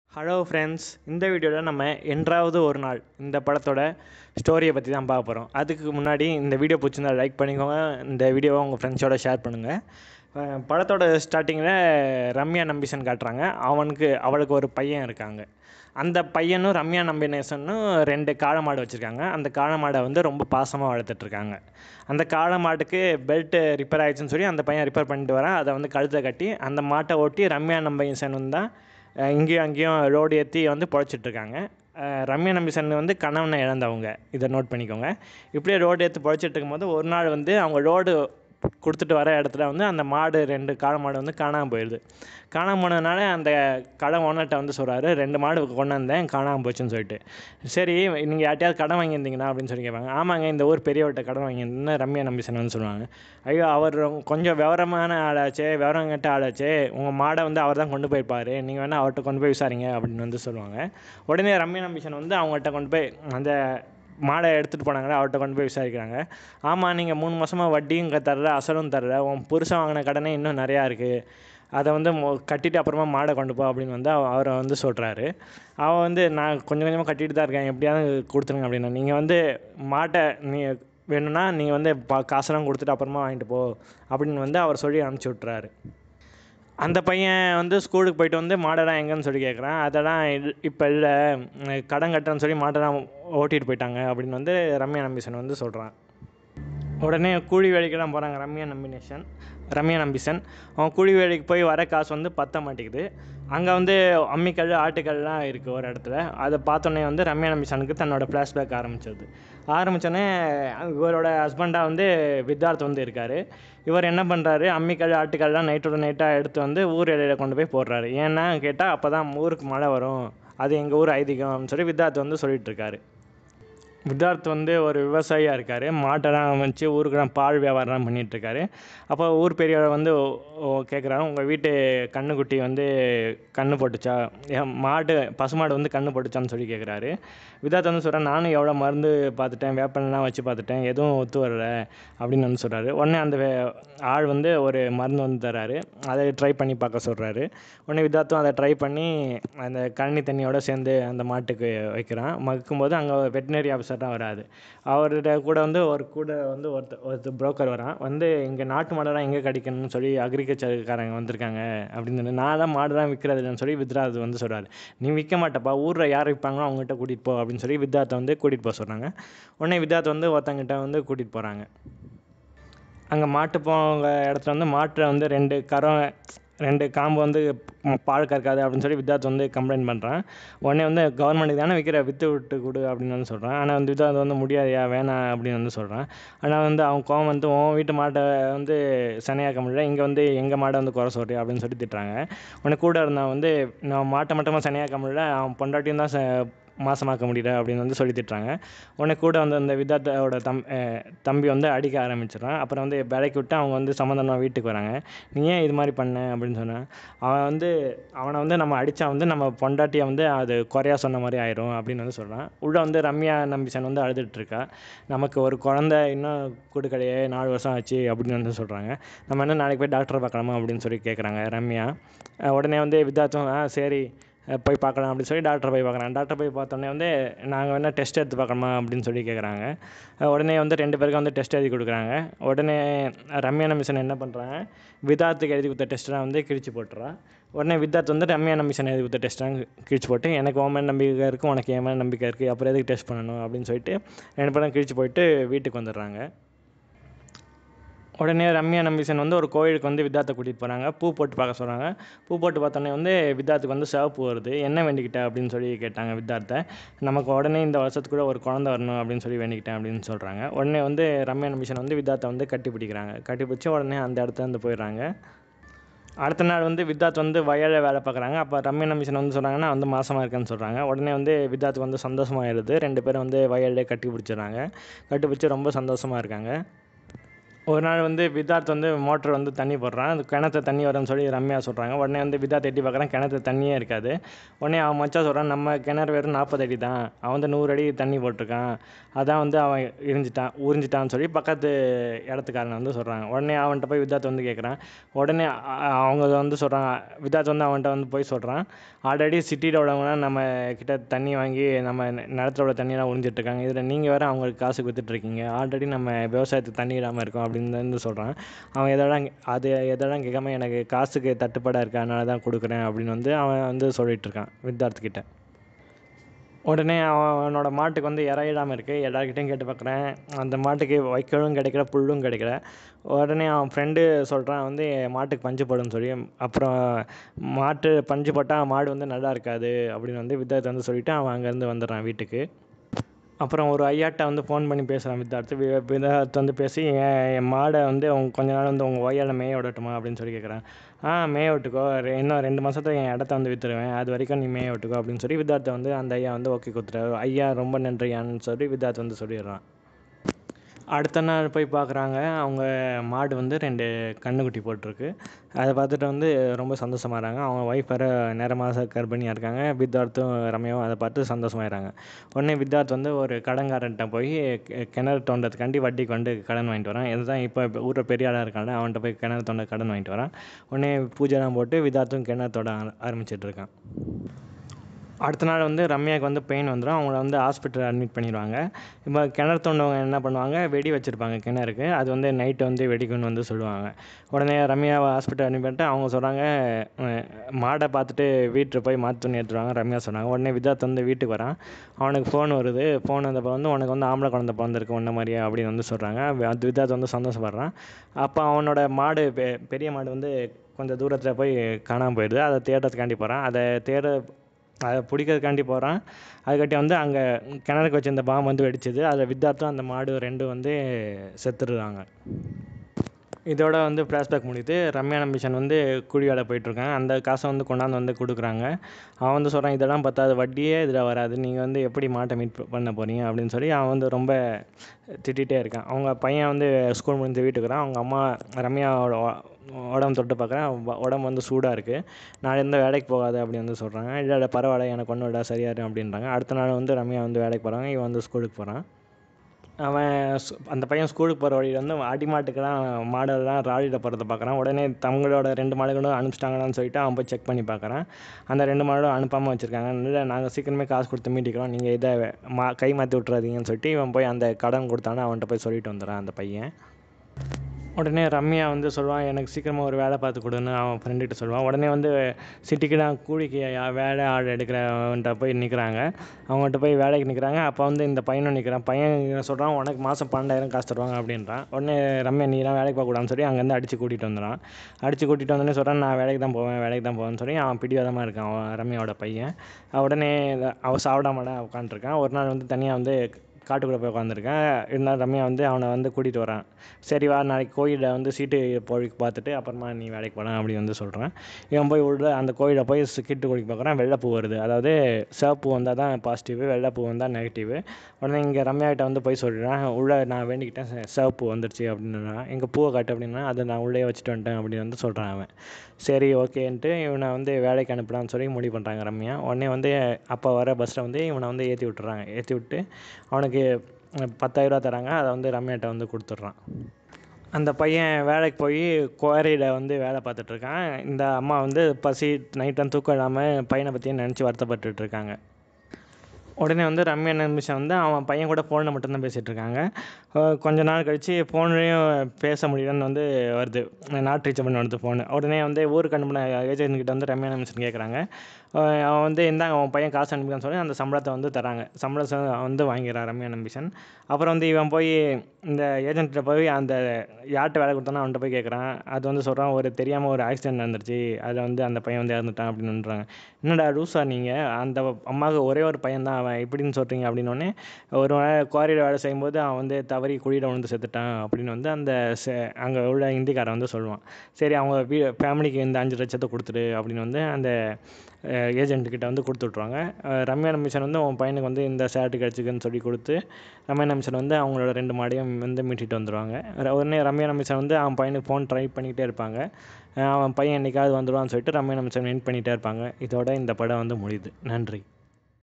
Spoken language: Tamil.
ஹலோ ஃப்ரெண்ட்ஸ், இந்த வீடியோவில் நம்ம என்றாவது ஒரு நாள் இந்த படத்தோட ஸ்டோரியை பற்றி தான் பார்க்க போகிறோம். அதுக்கு முன்னாடி இந்த வீடியோ பிடிச்சிருந்தா லைக் பண்ணிக்கோங்க, இந்த வீடியோவை உங்கள் ஃப்ரெண்ட்ஸோட ஷேர் பண்ணுங்கள். படத்தோட ஸ்டார்டிங்கில் ரம்யா நம்பிசன் காட்டுறாங்க. அவளுக்கு ஒரு பையன் இருக்காங்க. அந்த பையனும் ரம்யா நம்பினேசனும் 2 காளை மாடு வச்சுருக்காங்க. அந்த காளை மாடை ரொம்ப பாசமாக வளர்த்துட்ருக்காங்க. அந்த காளை மாட்டுக்கு பெல்ட்டு ரிப்பேர் ஆகிடுச்சுன்னு சொல்லி அந்த பையன் ரிப்பேர் பண்ணிட்டு வரான். அதை கழுத்தை கட்டி அந்த மாட்டை ஓட்டி ரம்யா நம்பிசன் தான் இங்கேயும் அங்கேயும் ரோடு ஏற்றி பொழைச்சிட்ருக்காங்க. ரம்யா நம்பிசன் கணவனை இழந்தவங்க, இதை நோட் பண்ணிக்கோங்க. இப்படியே ரோடு ஏற்றி பொழைச்சிட்டு இருக்கும்போது ஒரு நாள் அவங்க ரோடு கொடுத்துட்டு வர இடத்துல அந்த மாடு 2 காளை மாடு காணாமல் போயிடுது. காணாமல் போனதுனால அந்த கடை ஓனர்கிட்ட சொல்கிறாரு, 2 மாடு கொண்டு வந்தேன், காணாமல் போச்சுன்னு சொல்லிட்டு. சரி, நீங்கள் யார்ட்டையாவது கடன் வாங்கியிருந்தீங்கன்னா அப்படின்னு சொல்லி கேட்பாங்க. ஆமாங்க, இந்த ஊர் பெரியவர்கிட்ட கடன் வாங்கியிருந்தேன்னு ரம்யா நம்பிசன் சொல்லுவாங்க. ஐயோ, அவர் கொஞ்சம் விவரமான ஆளாச்சே, விவரம் கட்ட ஆளாச்சே, உங்கள் மாடை அவர் தான் கொண்டு போயிருப்பார், நீங்கள் வேணால் அவர்கிட்ட கொண்டு போய் விசாரிங்க அப்படின்னு சொல்லுவாங்க. உடனே ரம்யா நம்பிசன் அவங்கள்ட்ட கொண்டு போய் அந்த மாடை எடுத்துகிட்டு போனாங்களே, அவர்கிட்ட கொண்டு போய் விசாரிக்கிறாங்க. ஆமாம், நீங்கள் 3 மாதமாக வட்டியும் தரல, அசலும் தரல, உன் புருஷன் வாங்கின கடனே இன்னும் நிறையா இருக்குது, அதை கட்டிட்டு அப்புறமா மாடை கொண்டு போ அப்படின்னு அவரை சொல்கிறாரு. அவன் நான் கொஞ்சம் கொஞ்சமாக கட்டிட்டு தான் இருக்கேன், எப்படியாவது கொடுத்துருங்க அப்படின்னா. நீங்கள் மாட்டை வேணும்னா நீங்கள் காசெல்லாம் கொடுத்துட்டு அப்புறமா வாங்கிட்டு போ அப்படின்னு அவர் சொல்லி அனுப்பிச்சி விட்றாரு. அந்த பையன் ஸ்கூலுக்கு போயிட்டு மாடெல்லாம் எங்கேன்னு சொல்லி கேட்குறான். அதெல்லாம் இப்போ இல்லை, கடன் கட்டுறேன்னு சொல்லி மாடெல்லாம் ஓட்டிகிட்டு போயிட்டாங்க அப்படின்னு ரம்யா நம்பிசன் சொல்கிறான். உடனே கூலி வேலைக்கெல்லாம் போகிறாங்க ரம்யா நம்பிசன். அவன் கூலி வேலைக்கு போய் வர காசு பத்த மாட்டேங்குது. அங்கே அம்மிக்கல் ஆட்டுக்கல்லாம் இருக்குது ஒரு இடத்துல. அதை பார்த்தோன்னே ரம்யா நம்பிசனுக்கு தன்னோட ஃப்ளாஷ்பேக் ஆரம்பித்தோடனே இவரோட ஹஸ்பண்டாக வித்தார்த் இருக்கார். இவர் என்ன பண்ணுறாரு, அம்மிக்கல் ஆட்டுக்கல்லாம் நைட்டோட நைட்டாக எடுத்து ஊர் இலையில் கொண்டு போய் போடுறாரு. ஏன்னா கேட்டால் அப்போ தான் ஊருக்கு மழை வரும், அது எங்கள் ஊர் ஐதீகம் அப்படின்னு சொல்லி வித்தார்த் சொல்லிகிட்டு இருக்காரு. வித்தார்த் ஒரு விவசாயியாக இருக்கார். மாட்டெல்லாம் வச்சு ஊருக்குலாம் பால் வியாபாரம் பண்ணிகிட்ருக்காரு. அப்போ ஊர் பெரியவர் கேட்குறாரு, உங்கள் வீட்டு கன்றுக்குட்டி கன்று போட்டுச்சா, பசுமாடு கன்று போட்டுச்சான்னு சொல்லி கேட்குறாரு. வித்தார்த் சொல்கிறேன், நானும் எவ்வளோ மருந்து பார்த்துட்டேன், வேப்பனெலாம் வச்சு பார்த்துட்டேன், எதுவும் ஒத்து வரலை அப்படின்னு சொல்கிறாரு. உடனே அந்த ஆள் ஒரு மருந்து தர்றாரு. அதை ட்ரை பண்ணி பார்க்க சொல்கிறாரு. உடனே வித்தார்த்தும் அதை ட்ரை பண்ணி அந்த கழனி தண்ணியோடு சேர்ந்து அந்த மாட்டுக்கு வைக்கிறான். மக்கும்போது அங்கே வெட்டினரி ஆஃபீஸர் தான் வராது. அவர்கிட்ட கூட ஒருத்தர் புரோக்கர் வரான். இங்கே நாட்டு மாடெல்லாம் எங்கே கிடைக்கணும்னு சொல்லி அக்ரிகல்ச்சருக்காரங்க வந்திருக்காங்க அப்படின்னு நான் தான் மாடுலாம் விற்கிறது இல்லைன்னு சொல்லி வித்ராத் சொல்கிறார். நீ விற்க மாட்டப்பா, ஊரில் யார் விற்பாங்களோ அவங்ககிட்ட கூட்டிகிட்டு போ அப்படின்னு சொல்லி வித்தார்த்தை கூட்டிகிட்டு போக சொல்கிறாங்க. உடனே வித்தார்த் ஒருத்தங்கிட்ட கூட்டிகிட்டு போகிறாங்க. அங்கே மாட்டு போங்க இடத்துல மாட்டில் 2 காம்பு பால் கறக்காது அப்படின்னு சொல்லி வித்தார்த் கம்ப்ளைண்ட் பண்ணுறான். உடனே கவர்மெண்ட்டுக்கு தானே விற்கிற, விற்று விட்டு கொடு அப்படின்னு சொல்கிறான். ஆனால் வித்தார்த் முடியாதையா, வேணாம் அப்படின்னு சொல்கிறான். ஆனால் அவன் கோவம் உன் வீட்டு மாட்டை சனையாக்க முடியல, இங்கே எங்கள் மாடை குறை சொல்கிறேன் அப்படின்னு சொல்லி திட்டுறாங்க. உடனே கூட இருந்தான் நான் மாட்டை மட்டுமா சனையாக்க முடியல, அவன் பொண்டாட்டியும் தான் மாசமாக்க முடியல அப்படின்னு சொல்லி திட்டுறாங்க. உடனே கூட அந்த வித்தார்த்தோட தம்பி அடிக்க ஆரம்பிச்சிடறான். அப்புறம் விலைக்கு விட்டு அவங்க சம்மந்தமாக வீட்டுக்கு வராங்க. நீ ஏன் இது மாதிரி பண்ண அப்படின்னு சொன்னான். அவன் அவனை நம்ம அடித்தா நம்ம பொண்டாட்டியை அது குறையா சொன்ன மாதிரி ஆயிரும் அப்படின்னு சொல்கிறான். உள்ளே ரம்யா நம்பிசன் அழுதுட்டுருக்கா. நமக்கு ஒரு குழந்தை இன்னும் கொடுக்கலையே, 4 வருஷம் ஆச்சு அப்படின்னு சொல்கிறாங்க. நம்ம என்ன நாளைக்கு போய் டாக்டரை பார்க்கலாமா அப்படின்னு சொல்லி கேட்குறாங்க ரம்யா. உடனே வித்தார்த்தும் சரி போய் பார்க்கலாம் அப்படின்னு சொல்லி டாக்டரை போய் பார்க்குறாங்க. டாக்டர் போய் பார்த்தோன்னே நாங்கள் வேணால் டெஸ்ட் எடுத்து பார்க்கணுமா அப்படின்னு சொல்லி கேட்குறாங்க. உடனே 2 பேருக்கு டெஸ்ட் எழுதி கொடுக்குறாங்க. உடனே ரம்யா நம்பிசன் என்ன பண்ணுறாங்க, வித்தார்த்துக்கு எழுதி கொடுத்த டெஸ்ட்லாம் கிழிச்சு போட்டுறா. உடனே வித்தார்த் ரம்யா நம்பிசன் எழுதி கொடுத்த டெஸ்ட்லாம் கிழிச்சு போட்டு, எனக்கு உன் மேலே நம்பிக்கை இருக்குது, உனக்கு என் மேலே நம்பிக்கை இருக்குது, அப்புறம் எதுக்கு டெஸ்ட் பண்ணணும் அப்படின்னு சொல்லிட்டு 2 பேரும் கிழிச்சு போயிட்டு வீட்டுக்கு வந்துடுறாங்க. உடனே ரம்யா நம்பிசன் ஒரு கோயிலுக்கு வித்தார்த்தை கூட்டிகிட்டு போகிறாங்க. பூ போட்டு பார்க்க சொல்கிறாங்க. பூ போட்டு பார்த்தோன்னே வித்தார்த்துக்கு சிவப்பு வருது. என்ன வேண்டிக்கிட்ட அப்படின்னு சொல்லி கேட்டாங்க வித்தார்த்தை. நமக்கு உடனே இந்த வருஷத்துக்குள்ளே ஒரு குழந்தை வரணும் அப்படின்னு சொல்லி வேண்டிக்கிட்டேன் அப்படின்னு சொல்கிறாங்க. உடனே ரம்யா நம்பிசன் வித்தார்த்தை கட்டி பிடிக்கிறாங்க. கட்டி பிடிச்சி உடனே அந்த இடத்துல போயிடுறாங்க. அடுத்த நாள் வித்தார்த் வயலில் வேலை பார்க்குறாங்க. அப்போ ரம்யா நம்பிசன் சொல்கிறாங்கன்னா மாசமாக இருக்கேன்னு சொல்கிறாங்க. உடனே வித்தார்த்துக்கு சந்தோஷமாகிடுது. 2 பேரும் வயலில் கட்டி பிடிச்சிடுறாங்க. கட்டி பிடிச்சி ரொம்ப சந்தோஷமாக இருக்காங்க. ஒரு நாள் வந்து வித்தார்த் வந்து மோட்டர் வந்து தண்ணி போடுறான். அந்த கிணத்துல தண்ணி வரும்னு சொல்லி ரம்யா சொல்கிறாங்க. உடனே வந்து வித்தார்த் எட்டி பார்க்குறான், கிணத்துல தண்ணியே இருக்காது. உடனே அவன் மச்சான் சொல்கிறான், நம்ம கிணறு வெறும் 40 அடி தான், அவன் வந்து 100 அடி தண்ணி போட்டிருக்கான், அதான் வந்து அவன் உறிஞ்சிட்டான்னு சொல்லி பக்கத்து இடத்துக்காரனை வந்து சொல்கிறாங்க. உடனே அவன்கிட்ட போய் வித்தார்த் வந்து கேட்குறான். உடனே அவங்க வந்து சொல்கிறாங்க, வித்தார்த் வந்து அவன்கிட்ட வந்து போய் சொல்கிறான், ஆல்ரெடி சிட்டியில் உள்ளவங்களாம் நம்ம கிட்ட தண்ணி வாங்கி நம்ம நிலத்துல உள்ள தண்ணியெல்லாம் உறிஞ்சிட்ருக்காங்க, இதில் நீங்கள் வேறு அவங்களுக்கு காசுக்கு விற்றுட்ருக்கீங்க, ஆல்ரெடி நம்ம விவசாயத்துக்கு தண்ணி இல்லாமல் இருக்கோம் அப்படின்னு வந்து சொல்கிறான். அவன் எதெல்லாம் கேட்காம எனக்கு காசுக்கு தட்டுப்பாடாக இருக்குது, அதனால தான் கொடுக்குறேன் அப்படின்னு வந்து அவன் வந்து சொல்லிகிட்ருக்கான் வித்தார்த்துக்கிட்ட. உடனே அவனோட மாட்டுக்கு வந்து இறையிடாமல் இருக்குது. எல்லாருக்கிட்டையும் கேட்டு பார்க்குறேன், அந்த மாட்டுக்கு வைக்கோலும் கிடைக்கல, புல்லும் கிடைக்கல. உடனே அவன் ஃப்ரெண்டு சொல்கிறான் வந்து மாட்டுக்கு பஞ்சு போடுன்னு சொல்லி. அப்புறம் மாட்டு பஞ்சு போட்டால் மாடு வந்து நல்லா இருக்காது அப்படின்னு வந்து வித்தார்த் வந்து சொல்லிவிட்டு அவன் அங்கேருந்து வந்துடுறான் வீட்டுக்கு. அப்புறம் ஒரு ஐயாட்ட வந்து ஃபோன் பண்ணி பேசுகிறான் வித்தார்த் வந்து பேசி, என் மாடை வந்து அவங்க கொஞ்ச நாள் வந்து உங்கள் ஒய்யால் மேய விடட்டுமா அப்படின்னு சொல்லி கேட்குறான். மேய விட்டுக்கோ, இன்னும் 2 மாதத்துல என் இடத்த வந்து விற்றுருவேன், அது வரைக்கும் நீ மேய விட்டுக்கோ அப்படின்னு சொல்லி வித்தார்த்தை வந்து அந்த ஐயா வந்து ஓகே கொடுத்துட்டாரு. ஐயா ரொம்ப நன்றியான்னு சொல்லி வித்தார்த் வந்து சொல்லிடுறான். அடுத்த நாள் போய் பார்க்குறாங்க, அவங்க மாடு வந்து 2 கன்றுக்குட்டி போட்டிருக்கு. அதை பார்த்துட்டு வந்து ரொம்ப சந்தோஷமாகறாங்க. அவங்க ஒய்ஃப் வேறு நிற மாத கர்ப்பிணியாக இருக்காங்க. வித்தார்த்தும் ரம்யாவும் அதை பார்த்து சந்தோஷமாயிடுறாங்க. உடனே வித்தார்த் வந்து ஒரு கடன்காரன்ட்ட போய் கிணறு தோண்டத்துக்காண்டி வட்டிக்கு வந்து கடன் வாங்கிட்டு வரான். இதுதான் இப்போ ஊரில் பெரிய ஆளாக இருக்காங்க, அவன்கிட்ட போய் கிணறு தோண்ட கடன் வாங்கிட்டு வரான். உடனே பூஜைலாம் போட்டு வித்தார்த்தும் கிணறு தோண்ட ஆரம்பிச்சிட்ருக்கான். அடுத்த நாள் வந்து ரம்யாவுக்கு வந்து பெயின் வந்துடும். அவங்கள வந்து ஹாஸ்பிட்டல் அட்மிட் பண்ணிடுவாங்க. இப்போ கிணறு தோண்டவங்க என்ன பண்ணுவாங்க, வெடி வச்சுருப்பாங்க கிணறுக்கு, அது வந்து நைட்டு வந்து வெடிக்குன்னு வந்து சொல்லுவாங்க. உடனே ரம்யாவை ஹாஸ்பிட்டல் அட்மிட் பண்ணிட்டு அவங்க சொல்கிறாங்க, மாடை பார்த்துட்டு வீட்டில் போய் மாற்று துணி எடுத்துருவாங்க ரம்யா சொன்னாங்க. உடனே வித்தார்த் வந்து வீட்டுக்கு வரான். அவனுக்கு ஃபோன் வருது. ஃபோன் வந்தப்போ வந்து உனக்கு வந்து ஆம்பளை குழந்தை பிறந்திருக்கு உன்ன மாதிரியே அப்படின்னு வந்து சொல்கிறாங்க. அது வித்தார்த் வந்து சந்தோஷப்படுறான். அப்போ அவனோட மாடு பெரிய மாடு வந்து கொஞ்சம் தூரத்தில் போய் காணாமல் போயிடுது. அதை தேடுறதுக்காண்டி போகிறான். அதை பிடிக்கிறதுக்காண்டி போகிறான். அதுக்காட்டி வந்து அங்கே கிணறுக்கு வச்சு இந்த பாம்பு வந்து வெடிச்சிது. அதில் வித்தார்த்தும் அந்த மாடு 2 வந்து செத்துடுறாங்க. இதோட வந்து ஃப்ளாஷ்பேக் முடியுது. ரம்யா நம்பிஷன் வந்து கூலி வேலை போயிட்டுருக்காங்க. அந்த காசை வந்து கொண்டாந்து வந்து கொடுக்குறாங்க. அவன் வந்து சொல்கிறான், இதெல்லாம் பத்தாது, வட்டியே இதில் வராது, நீங்கள் வந்து எப்படி மாட்டை மீட் பண்ண போகிறீங்க அப்படின்னு சொல்லி அவன் வந்து ரொம்ப திட்டிகிட்டே இருக்கான். அவங்க பையன் வந்து ஸ்கூல் முடிஞ்சு வீட்டுக்கு வரான். அவங்க அம்மா ரம்யாவோட உடம்பு தொட்டு பார்க்குறேன், உடம்பு வந்து சூடாக இருக்குது, நாளை இருந்தால் வேலைக்கு போகாது அப்படின்னு வந்து சொல்கிறாங்க. இல்லை பரவாயில்ல, எனக்கு ஒன்றும் விட சரியாயிரும் அப்படின்றாங்க. அடுத்த நாள் வந்து ரம்யா வந்து வேலைக்கு போகிறாங்க. இவன் வந்து ஸ்கூலுக்கு போகிறான். அவன் அந்த பையன் ஸ்கூலுக்கு போகிற வழியில் வந்து அடிமாட்டுக்கெல்லாம் மாடெல்லாம் ராலியில் போகிறத பார்க்குறான். உடனே தங்களோட 2 மாடுகளும் அனுப்பிச்சிட்டாங்களான்னு சொல்லிட்டு அவன் போய் செக் பண்ணி பார்க்குறான். அந்த 2 மாடும் அனுப்பாமல் வச்சுருக்காங்க. இல்லை, நாங்கள் சீக்கிரமே காசு கொடுத்து மீட்டிக்கிறோம், நீங்கள் இதை கை மாற்றி விட்றாதீங்கன்னு சொல்லிட்டு இவன் போய் அந்த கடன் கொடுத்தானே அவன்கிட்ட போய் சொல்லிட்டு வந்துடுறான் அந்த பையன். உடனே ரம்யா வந்து சொல்லுவான், எனக்கு சீக்கிரமாக ஒரு வேலை பார்த்து கொடுன்னு அவன் ஃப்ரெண்டுகிட்ட சொல்லுவான். உடனே வந்து சிட்டிக்கு தான் கூலிக்கு வேலை ஆள் எடுக்கிறவன்ட்ட போய் நிற்கிறாங்க. அவங்ககிட்ட போய் வேலைக்கு நிற்கிறாங்க. அப்போ வந்து இந்த பையனும் நிற்கிறான். பையன் சொல்கிறான், உனக்கு மாதம் 12,000 காசு தருவாங்க அப்படின்றான். உடனே ரம்யா, நீலாம் வேலைக்கு போகக்கூடாதுன்னு சொல்லி அங்கேருந்து அடித்து கூட்டிகிட்டு வந்துடான். அடித்து கூட்டிகிட்டு வந்தோடனே சொல்கிறான், நான் வேலைக்கு தான் போவேன்னு சொல்லி அவன் பிடிவாதமாக இருக்கான் அவன் ரம்யாவோட பையன். உடனே அவன் சாப்பிடாம உட்காந்துருக்கான். ஒரு நாள் வந்து தனியாக வந்து காட்டுக்குள்ளே போய் உட்காந்துருக்கேன். இருந்தாலும் ரம்யா வந்து அவனை வந்து கூட்டிகிட்டு வரான். சரி வா, நாளைக்கு கோயிலில் வந்து சீட்டு பொழிக்கு பார்த்துட்டு அப்புறமா நீ வேலைக்கு போகலாம் அப்படி வந்து சொல்கிறான். இவன் போய் உள்ள அந்த கோயிலில் போய் சீட்டு பொழிக்கு பார்க்குறான். வெள்ளைப்பூ வருது. அதாவது சிவப்பு வந்தால் தான் பாசிட்டிவ், வெள்ளைப்பூ வந்தால் நெகட்டிவ். உடனே இங்கே ரம்யாக்கிட்ட வந்து போய் சொல்லிடுறான், உள்ளே நான் வேண்டிக்கிட்டேன், சிவப்பு வந்துடுச்சு அப்படின்னுறான். எங்கள் பூவை காட்டு அப்படின்னா, அதை நான் உள்ளே வச்சுட்டு வந்துட்டேன் அப்படின்னு வந்து சொல்கிறான் அவன். சரி ஓகேன்ட்டு இவனை வந்து வேலைக்கு அனுப்பலான்னு சொல்லி முடிவு பண்ணுறாங்க ரம்யா. உடனே வந்து அப்போ வர பஸ்ஸில் வந்து இவனை வந்து ஏற்றி விட்டுறாங்க. ஏற்றி விட்டு அவனுக்கு 10,000 தராங்க. அதை வந்து ரம்யாட்ட வந்து கொடுத்துட்றான். அந்த பையன் வேலைக்கு போய் குவாரியில் வந்து வேலை பார்த்துட்ருக்கான். இந்த அம்மா வந்து பசி நைட்லாம் தூக்கம் இல்லாமல் பையனை பற்றியும் நினச்சி வருத்தப்பட்டுருக்காங்க. உடனே வந்து ரம்யா நிமிஷம் வந்து அவன் பையன் கூட ஃபோனில் மட்டும்தான் பேசிகிட்டு இருக்காங்க. கொஞ்ச நாள் கழித்து ஃபோன்லேயும் பேச முடியலன்னு வந்து வருது, நாட் ரீச்சபிள்னு வருது ஃபோனு. உடனே வந்து ஊருக்கு அனுப்பின ஏஜென்ட்கிட்ட வந்து ரம்யா நிமிஷன் கேட்குறாங்க. அவன் வந்து இந்தாங்க அவன் பையன் காசு அனுப்பிக்கான்னு சொல்லி அந்த சம்பளத்தை வந்து தராங்க. சம்பளத்தை வந்து வாங்கிறான் ரம்யா நம்பிஷன். அப்புறம் வந்து இவன் போய் இந்த ஏஜென்ட்டில் போய் அந்த யார்கிட்ட வேலை கொடுத்தானோ அவன்கிட்ட போய் கேட்குறான். அது வந்து சொல்கிறான், ஒரு தெரியாமல் ஒரு ஆக்சிடென்ட் நடந்துருச்சு, அதில் வந்து அந்த பையன் வந்து இறந்துட்டான் அப்படின்னுன்றாங்க. என்னடா லூஸா நீங்கள், அந்த அம்மாவுக்கு ஒரே ஒரு பையன் தான், அவன் இப்படின்னு சொல்கிறீங்க அப்படின்னோடனே, ஒரு குவாரியில் வேலை செய்யும்போது அவன் வந்து தவறி குழியில் விழுந்து செத்துட்டான் அப்படின்னு வந்து அந்த அங்கே உள்ள இந்திக்காரன் வந்து சொல்லுவான். சரி அவங்க ஃபேமிலிக்கு இந்த 5 லட்சத்தை கொடுத்துரு அப்படின்னு வந்து அந்த ஏஜென்ட்டுக்கிட்ட வந்து கொடுத்து விட்ருவாங்க. ரம்யா மிஷன் வந்து உன் பையனுக்கு வந்து இந்த ஷர்ட்டு கிடச்சிக்குன்னு சொல்லி கொடுத்து ரம்யா மிஷன் வந்து அவங்களோட 2 மாடையும் வந்து மீட்டிட்டு வந்துடுவாங்க. உடனே ரம்யா மிஷன் வந்து அவன் பையனுக்கு ஃபோன் ட்ரை பண்ணிக்கிட்டே இருப்பாங்க. அவன் பையன் என்றைக்காவது வந்துடுவான்னு சொல்லிட்டு ரம்யா மிஷன் வெயிட் பண்ணிகிட்டே இருப்பாங்க. இதோட இந்த படம் வந்து முடியுது. நன்றி.